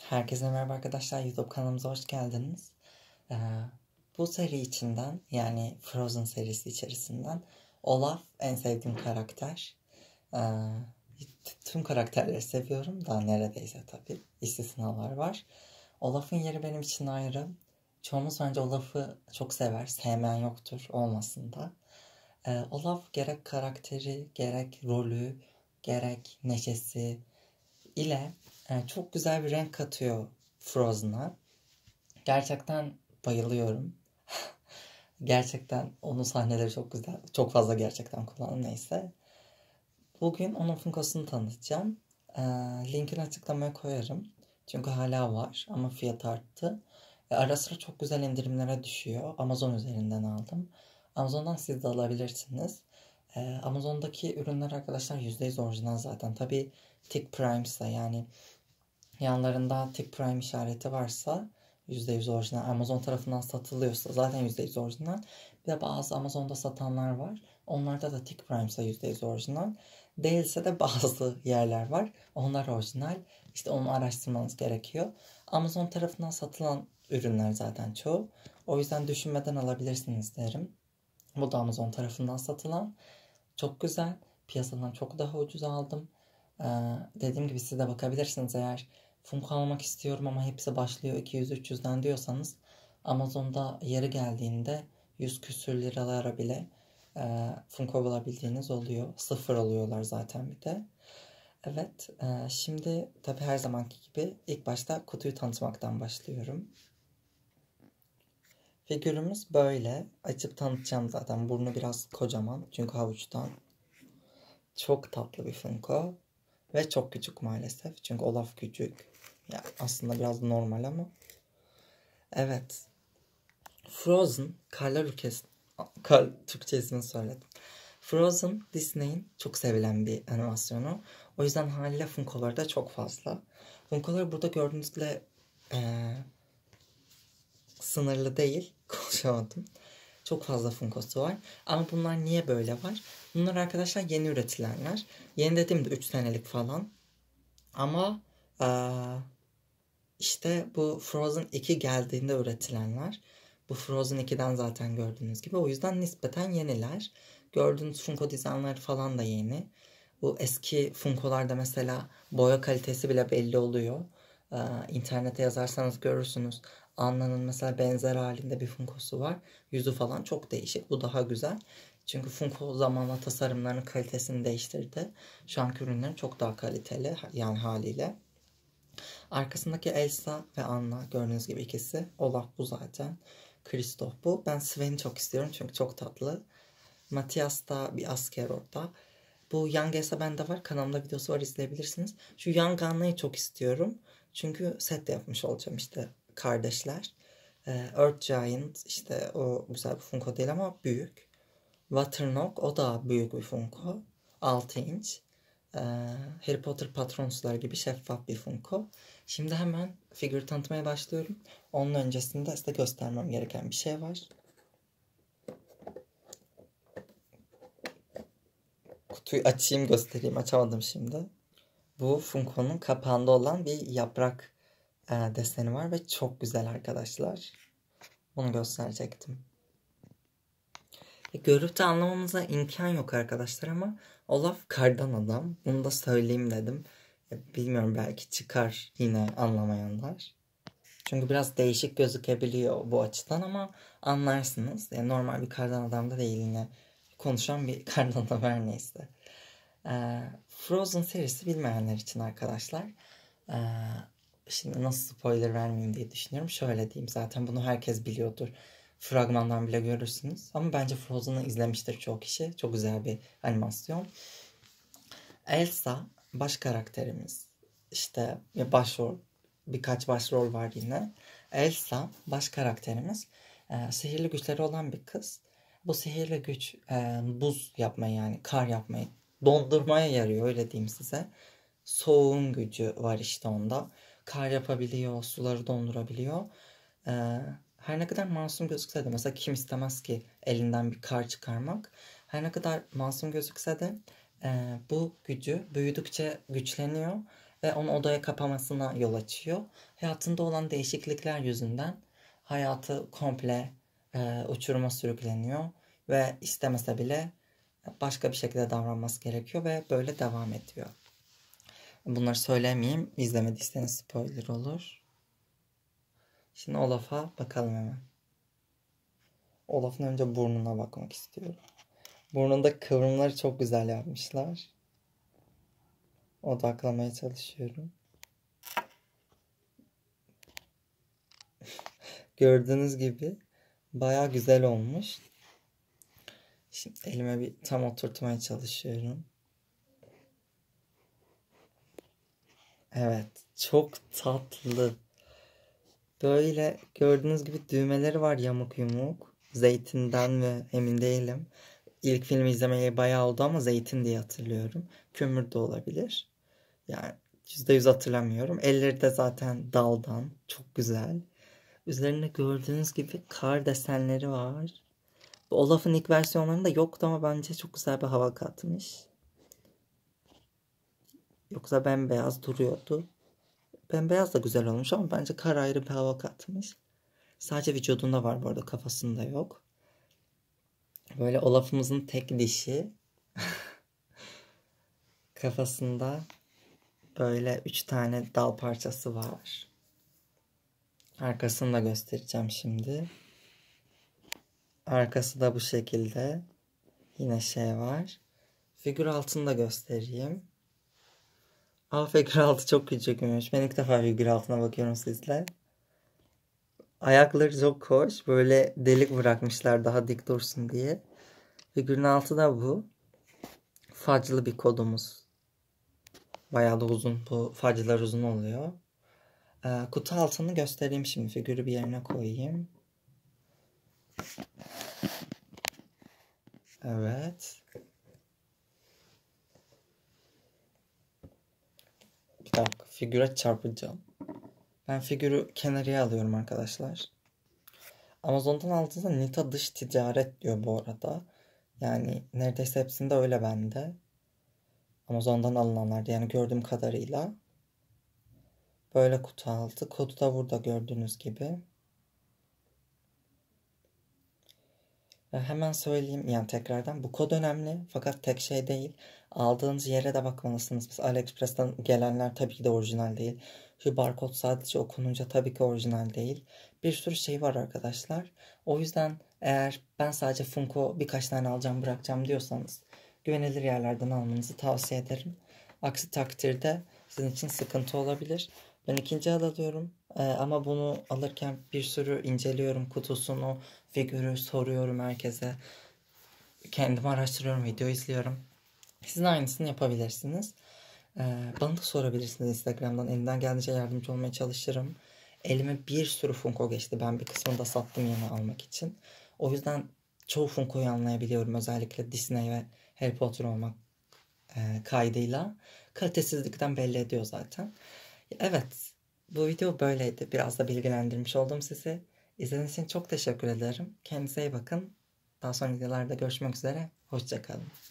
Herkese merhaba arkadaşlar. YouTube kanalımıza hoş geldiniz. Ee, Bu seri içinden yani Frozen serisi içerisinden Olaf en sevdiğim karakter. Ee, Tüm karakterleri seviyorum da neredeyse tabii. İstisnalar var. Olaf'ın yeri benim için ayrı. Çoğumuz bence Olaf'ı çok sever. Sevmeyen yoktur olmasın da. Olaf gerek karakteri, gerek rolü, gerek neşesi ile çok güzel bir renk katıyor Frozen'a. Gerçekten bayılıyorum. Gerçekten onun sahneleri çok güzel. Çok fazla gerçekten kullanım neyse. Bugün onun funkosunu tanıtacağım. Ee, Linkini açıklamaya koyarım. Çünkü hala var ama fiyat arttı. Ara sıra çok güzel indirimlere düşüyor. Amazon üzerinden aldım. Amazon'dan siz de alabilirsiniz. Amazon'daki ürünler arkadaşlar %100 orijinal zaten. Tabii Tick Prime'sa yani yanlarında Tick Prime işareti varsa %100 orijinal. Amazon tarafından satılıyorsa zaten %100 orijinal. Bir de bazı Amazon'da satanlar var. Onlarda da Tick Prime'sa %100 orijinal. Değilse de bazı yerler var. Onlar orijinal. İşte onu araştırmanız gerekiyor. Amazon tarafından satılan ürünler zaten çoğu. O yüzden düşünmeden alabilirsiniz derim. Bu da Amazon tarafından satılan. Çok güzel. Piyasadan çok daha ucuz aldım. Ee, Dediğim gibi siz de bakabilirsiniz eğer Funko almak istiyorum ama hepsi başlıyor 200-300'den diyorsanız Amazon'da yeri geldiğinde 100 küsür liralara bile Funko bulabildiğiniz oluyor. Sıfır oluyorlar zaten bir de. Evet, şimdi tabii her zamanki gibi ilk başta kutuyu tanıtmaktan başlıyorum. Figürümüz böyle. Açıp tanıtacağım zaten. Burnu biraz kocaman çünkü havuçtan. Çok tatlı bir Funko. Ve çok küçük maalesef. Çünkü Olaf küçük. Yani aslında biraz normal ama. Evet. Frozen. Karlar Ülkesi. Türkçe ismini söyledim. Frozen Disney'in çok sevilen bir animasyonu. O yüzden haliyle Funko'ları da çok fazla. Funko'ları burada gördüğünüzle sınırlı değil. Konuşamadım. Çok fazla Funko'su var. Ama bunlar niye böyle var? Bunlar arkadaşlar yeni üretilenler. Yeni dediğimde 3 senelik falan. Ama işte bu Frozen 2 geldiğinde üretilenler. Bu Frozen 2'den zaten gördüğünüz gibi. O yüzden nispeten yeniler. Gördüğünüz Funko dizaynları falan da yeni. Bu eski Funko'larda mesela boya kalitesi bile belli oluyor. İnternete yazarsanız görürsünüz. Anna'nın mesela benzer halinde bir Funko'su var. Yüzü falan çok değişik. Bu daha güzel. Çünkü Funko zamanla tasarımlarının kalitesini değiştirdi. Şu anki ürünler çok daha kaliteli yani haliyle. Arkasındaki Elsa ve Anna gördüğünüz gibi ikisi. Olaf bu zaten. Kristoff bu. Ben Sven'i çok istiyorum çünkü çok tatlı. Matthias da bir asker orada. Bu Young Elsa bende var. Kanalımda videosu var, izleyebilirsiniz. Şu Young Anna'yı çok istiyorum. Çünkü set de yapmış olacağım işte kardeşler. Earth Giant işte o güzel bir Funko değil ama büyük. Waternog o da büyük bir Funko. 6 inç. Ee, Harry Potter patronuslar gibi şeffaf bir Funko. Şimdi hemen figürü tanıtmaya başlıyorum. Onun öncesinde size göstermem gereken bir şey var. Kutuyu açayım göstereyim. Açamadım şimdi. Bu Funko'nun kapağında olan bir yaprak deseni var ve çok güzel arkadaşlar. Bunu gösterecektim. Görüp de anlamanıza imkan yok arkadaşlar ama Olaf kardan adam. Bunu da söyleyeyim dedim. Bilmiyorum belki çıkar yine anlamayanlar. Çünkü biraz değişik gözükebiliyor bu açıdan ama anlarsınız. Yani normal bir kardan adam da değil yine. Konuşan bir kardan adam her neyse. Frozen serisi bilmeyenler için arkadaşlar. Ee, Şimdi nasıl spoiler vermeyeyim diye düşünüyorum. Şöyle diyeyim, zaten bunu herkes biliyordur. Fragmandan bile görürsünüz. Ama bence Frozen'ı izlemiştir çoğu kişi. Çok güzel bir animasyon. Elsa baş karakterimiz. İşte başrol, birkaç başrol var yine. Elsa baş karakterimiz. Sihirli güçleri olan bir kız. Bu sihirli güç buz yapmayı yani kar yapmayı, dondurmaya yarıyor öyle diyeyim size. Soğuğun gücü var işte onda. Kar yapabiliyor, suları dondurabiliyor. Her ne kadar masum gözükse de mesela kim istemez ki elinden bir kar çıkarmak. Her ne kadar masum gözükse de bu gücü büyüdükçe güçleniyor. ve onu odaya kapamasına yol açıyor. Hayatında olan değişiklikler yüzünden hayatı komple uçuruma sürükleniyor ve istemese bile başka bir şekilde davranması gerekiyor ve böyle devam ediyor. Bunları söylemeyeyim. İzlemediyseniz spoiler olur. Şimdi Olaf'a bakalım hemen. Olaf'ın önce burnuna bakmak istiyorum. Burnunda kıvrımları çok güzel yapmışlar. Odaklamaya çalışıyorum. Gördüğünüz gibi bayağı güzel olmuş. Şimdi elime bir tam oturtmaya çalışıyorum. Evet, çok tatlı. Böyle gördüğünüz gibi düğmeleri var yamuk yumuk. Zeytinden mi emin değilim. İlk filmi izlemeye bayağı oldu ama zeytin diye hatırlıyorum. Kömür de olabilir. Yani %100 hatırlamıyorum. Elleri de zaten daldan. Çok güzel. Üzerinde gördüğünüz gibi kar desenleri var. Bu Olaf'ın ilk versiyonlarında yoktu ama bence çok güzel bir hava katmış. Yoksa bembeyaz duruyordu. Bembeyaz da güzel olmuş ama bence kar ayrı bir hava katmış. Sadece vücudunda var bu arada, kafasında yok. Böyle Olaf'ımızın tek dişi. Kafasında böyle 3 tane dal parçası var. Arkasını da göstereceğim şimdi. Arkası da bu şekilde. Yine şey var. Figür altını da göstereyim. Figür altı çok küçükmüş. Ben ilk defa figür altına bakıyorum sizle. Ayakları çok hoş. Böyle delik bırakmışlar daha dik dursun diye. Figürün altı da bu. Faclı bir kodumuz. Bayağı da uzun. Bu faclar uzun oluyor. Kutu altını göstereyim şimdi. Figürü bir yerine koyayım. Evet. Bir dakika. Figüre çarpacağım. Ben figürü kenarıya alıyorum arkadaşlar. Amazon'dan aldığınızda Nita dış ticaret diyor bu arada. Yani neredeyse hepsinde öyle bende. Amazon'dan alınanlarda yani gördüğüm kadarıyla. Böyle kutu altı. Kodu da burada gördüğünüz gibi. Hemen söyleyeyim yani tekrardan. Bu kod önemli fakat tek şey değil. Aldığınız yere de bakmalısınız. Biz AliExpress'ten gelenler tabii ki de orijinal değil. Şu barkod sadece okununca tabii ki orijinal değil. Bir sürü şey var arkadaşlar. O yüzden eğer ben sadece Funko birkaç tane alacağım bırakacağım diyorsanız güvenilir yerlerden almanızı tavsiye ederim. Aksi takdirde sizin için sıkıntı olabilir. Ben ikinci el alıyorum. Ama bunu alırken bir sürü inceliyorum kutusunu, figürü soruyorum herkese. Kendim araştırıyorum, video izliyorum. Sizin aynısını yapabilirsiniz. Bana da sorabilirsiniz Instagram'dan. Elimden geldiğince yardımcı olmaya çalışırım. Elime bir sürü Funko geçti. Ben bir kısmını da sattım yeni almak için. O yüzden çoğu Funko'yu anlayabiliyorum. Özellikle Disney ve Harry Potter olmak kaydıyla. Kalitesizlikten belli ediyor zaten. Evet, bu video böyleydi. Biraz da bilgilendirmiş oldum sizi. İzlediğiniz için çok teşekkür ederim. Kendinize iyi bakın. Daha sonra videolarda görüşmek üzere. Hoşça kalın.